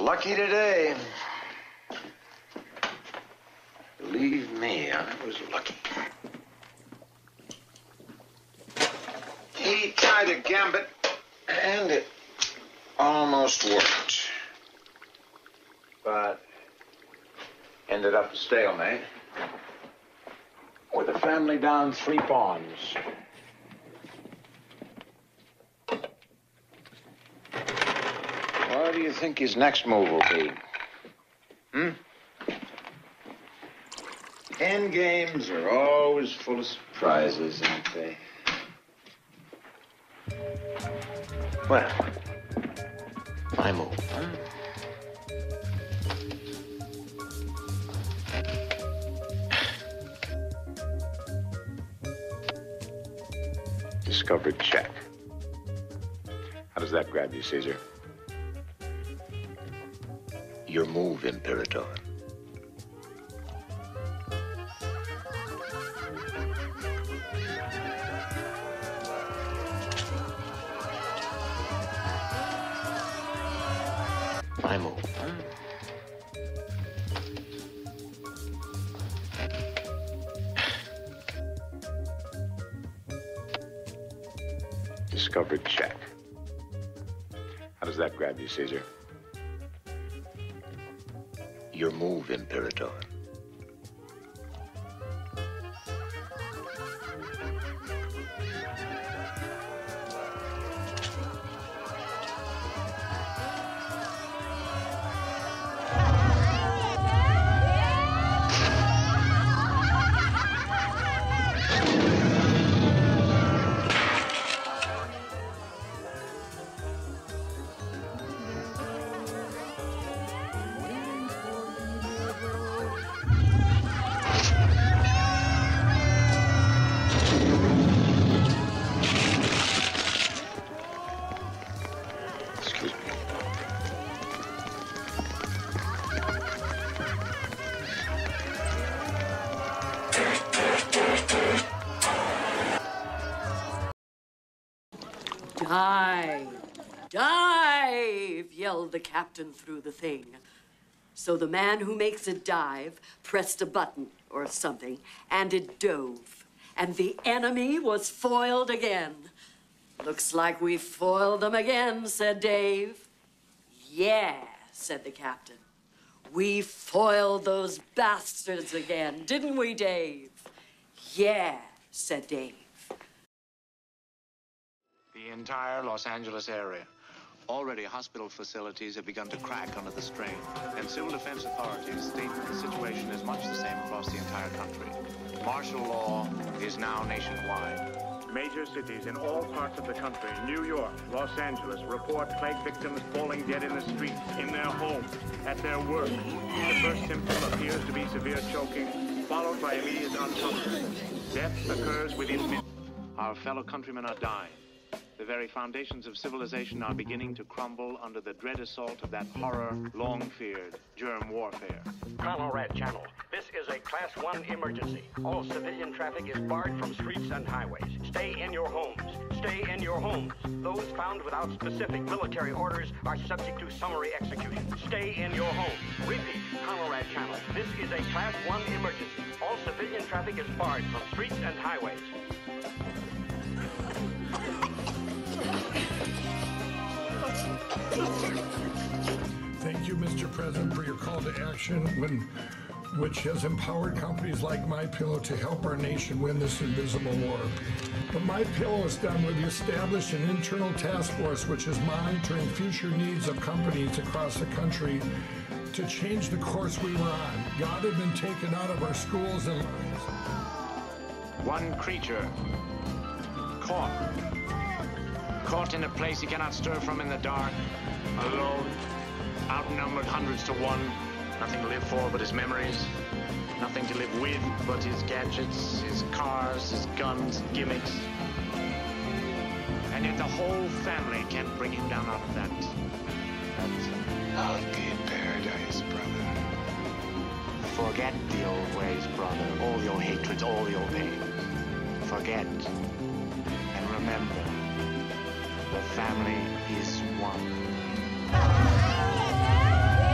lucky today. Believe me, I was lucky. He tried a gambit, and it almost worked. But ended up a stalemate, with the family down 3 pawns. What do you think his next move will be? End games are always full of surprises, aren't they? Well, my move, huh? Discovered check. How does that grab you, Caesar? Your move, Imperator. My move, huh? Discovered check. How does that grab you, Caesar? Your move, Imperator. Dive! Dive! Yelled the captain through the thing. So the man who makes it dive pressed a button or something, and it dove. And the enemy was foiled again. Looks like we foiled them again, said Dave. Yeah, said the captain. We foiled those bastards again, didn't we, Dave? Yeah, said Dave. The entire Los Angeles area. Already hospital facilities have begun to crack under the strain, and civil defense authorities state that the situation is much the same across the entire country. Martial law is now nationwide. Major cities in all parts of the country, New York, Los Angeles, report plague victims falling dead in the streets, in their homes, at their work. The first symptom appears to be severe choking, followed by immediate unconsciousness. Death occurs within minutes. Our fellow countrymen are dying. The very foundations of civilization are beginning to crumble under the dread assault of that horror long feared germ warfare. Colorado Channel, this is a Class 1 emergency. All civilian traffic is barred from streets and highways. Stay in your homes. Stay in your homes. Those found without specific military orders are subject to summary execution. Stay in your homes. Repeat, Colorado Channel, this is a Class 1 emergency. All civilian traffic is barred from streets and highways. Thank you, Mr. President, for your call to action, which has empowered companies like MyPillow to help our nation win this invisible war. What MyPillow has done, we've established an internal task force which is monitoring future needs of companies across the country to change the course we were on. God had been taken out of our schools and lives. One creature caught in a place he cannot stir from in the dark, alone, outnumbered hundreds to one, nothing to live for but his memories, nothing to live with but his gadgets, his cars, his guns, gimmicks. And yet the whole family can't bring him down out of that. I'll be in paradise, brother. Forget the old ways, brother, all your hatreds, all your pains. Forget and remember. The family is one.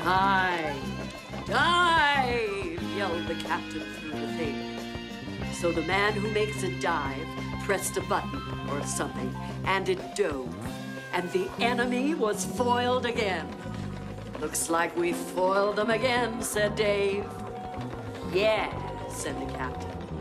Dive! Dive! Yelled the captain through the thing. So the man who makes a dive pressed a button or something, and it dove. And the enemy was foiled again. Looks like we foiled them again, said Dave. Yeah, said the captain.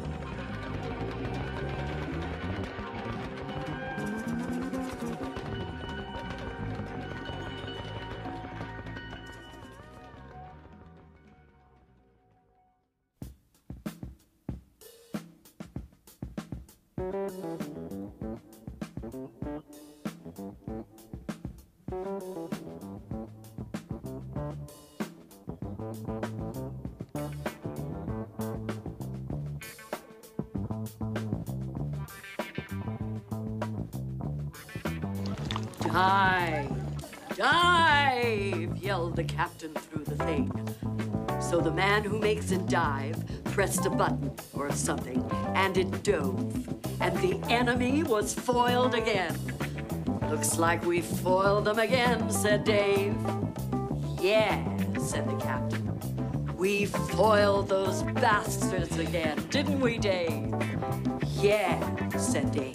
Dive! Dive! Yelled the captain through the thing. So the man who makes a dive pressed a button or something, and it dove. And the enemy was foiled again. Looks like we foiled them again, said Dave. Yeah, said the captain. We foiled those bastards again, didn't we, Dave? Yeah, said Dave.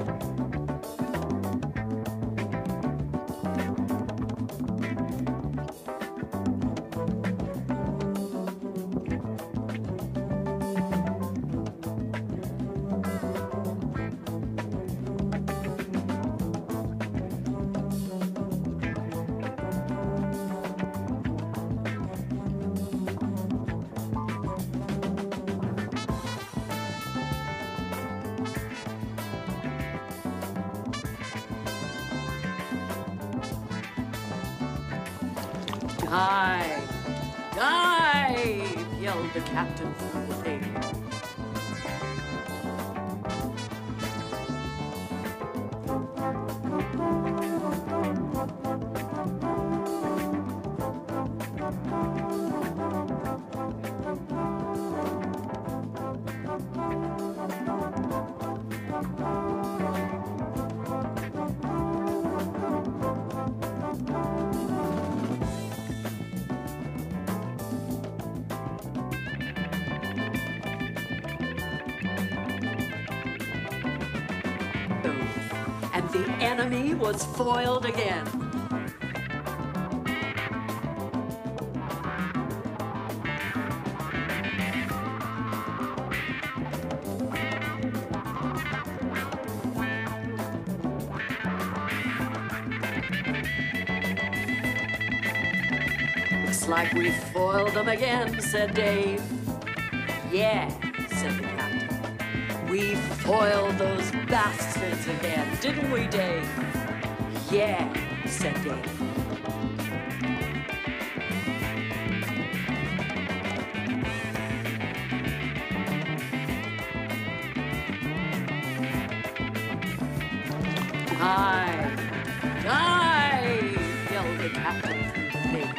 Dive! Dive! Yelled the captain through the thing. And the enemy was foiled again. Looks like we foiled them again, said Dave. Yeah, said the captain. We foiled those bastards again, didn't we, Dave? Yeah, said Dave. Dive! Dive! Yelled the captain through the thing.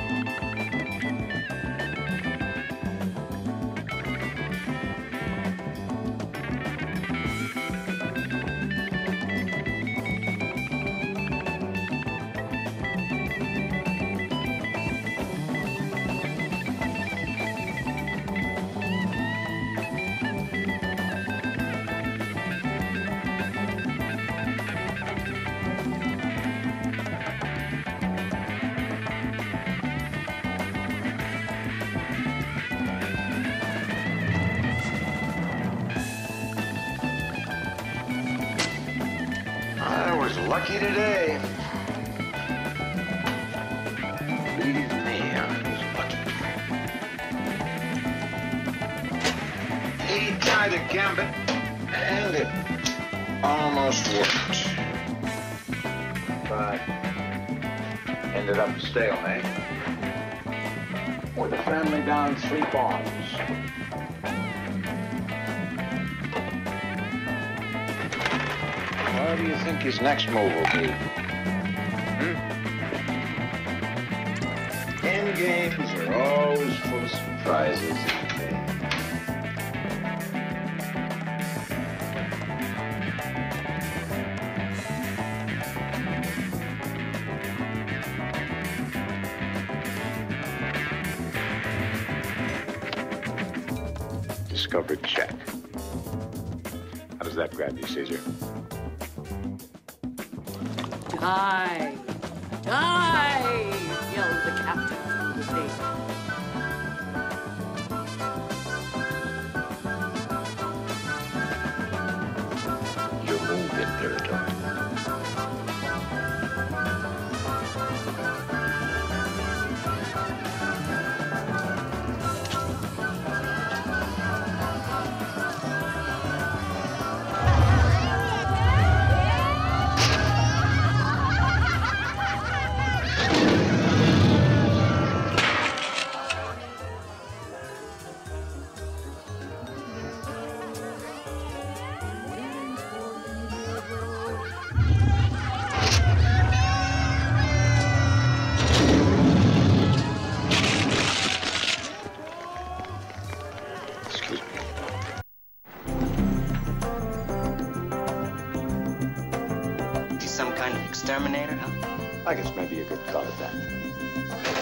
Lucky today. Believe me, I was lucky. He tried a gambit, and it almost worked. But ended up a stalemate with the family down 3 pawns. What do you think his next move will be? End games are always full of surprises, aren't they? discovered check. How does that grab you, Caesar? Die! Die! Yelled the captain through the thing. You're moving territory. Some kind of exterminator, huh? I guess maybe you could call it that.